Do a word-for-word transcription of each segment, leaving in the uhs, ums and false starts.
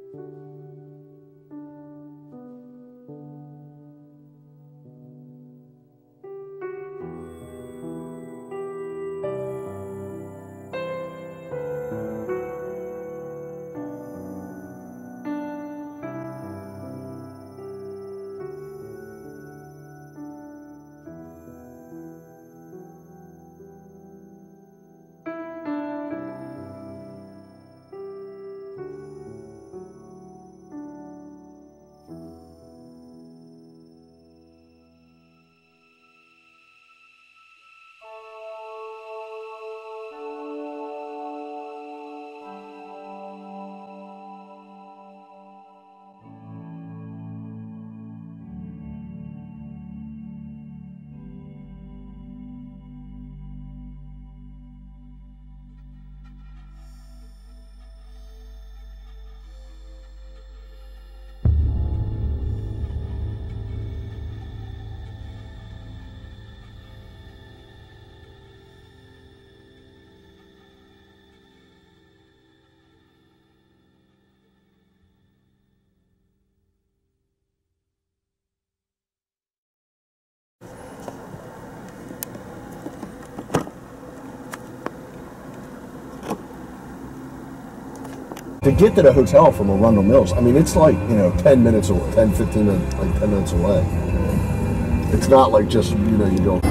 To get to the hotel from Arundel Mills, I mean, it's like, you know, ten minutes away, ten, fifteen minutes, like ten minutes away. It's not like just, you know, you go.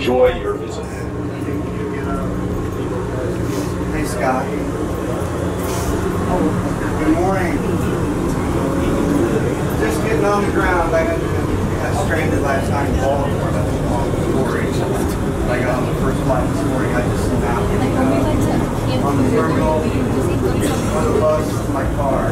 enjoy your visit. Hey, Scott. Good morning. Just getting on the ground. I got, got stranded last night in Baltimore. That's a long story. I got on the first flight this morning. I just sent out uh, on the terminal, on the bus to my car.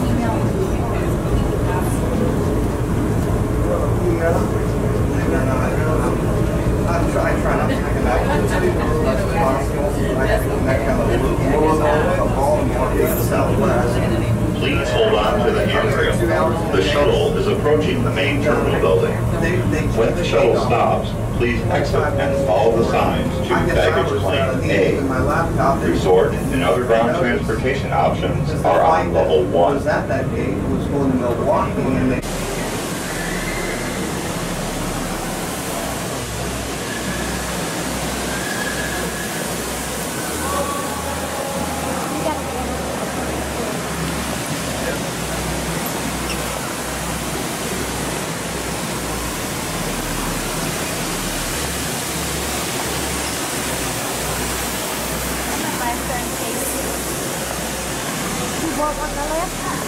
Yeah. I don't know. I don't know. I try, I try not to connect as much as possible. I have to connect on the loop more of Baltimore to the southwest. Please hold on to the handrail. The shuttle is approaching the main terminal building. When the shuttle stops, please exit and follow the signs to baggage claim A. Resort and other ground transportation options are on level one. I was at that gate, was going to Milwaukee, and they What was the left?